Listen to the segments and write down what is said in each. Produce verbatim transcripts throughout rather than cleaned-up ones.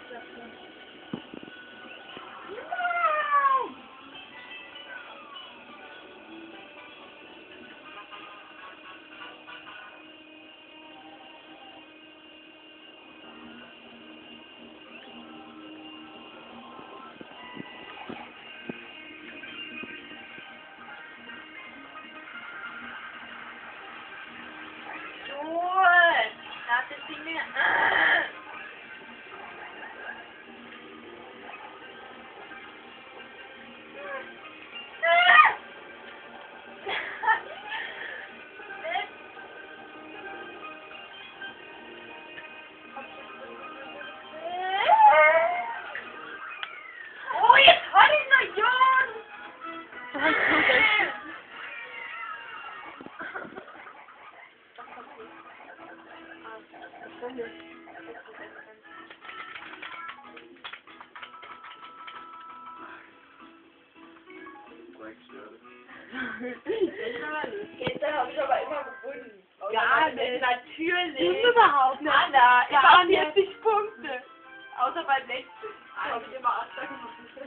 Gestern habe ich aber immer gefunden. Ja, natürlich. Das überhaupt nicht. Anna, ich Gar war nicht. vierzig Punkte. Außer beim letzten. Da habe ich immer Achter gemacht.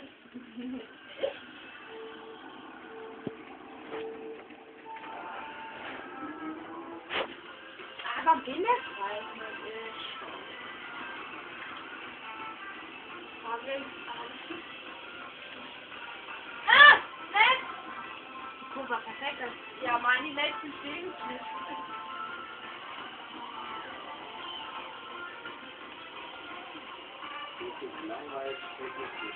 Aber bilderfrei, man ist. Ah! Nein! Guck mal, perfekt. Ja, meine letzten stehen nicht. Langweilig, wirklich.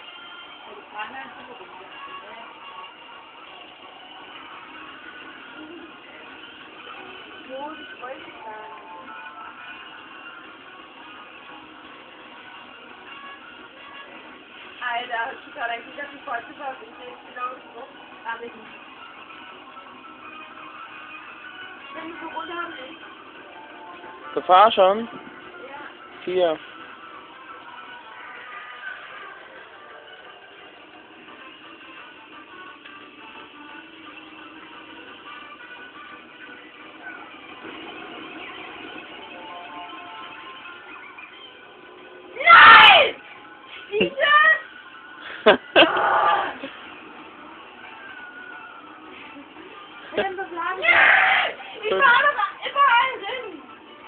Jo, ich wollte sagen. Alter, ich kann eigentlich gar nicht heute verbinden. Ich glaube, so. Aber ich nicht. Wenn wir so runter haben, nicht. Gefahr schon? Ja. Vier. Nein! Diese! Dann beblasen. Nein! Ich war doch überall drin!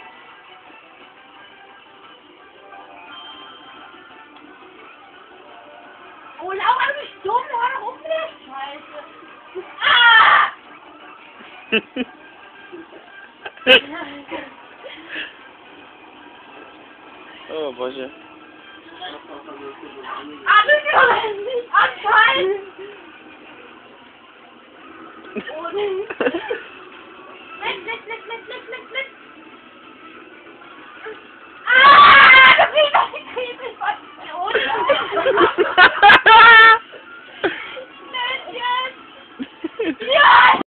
Oh, Laura, du bist dumm, hör doch auf mit der Scheiße. Ah! Oh, Bosche. Anscheinend! Anscheinend! Blitz, blitz, blitz, blitz, blitz, blitz, blitz. Ah! Das sieht doch nicht viel, was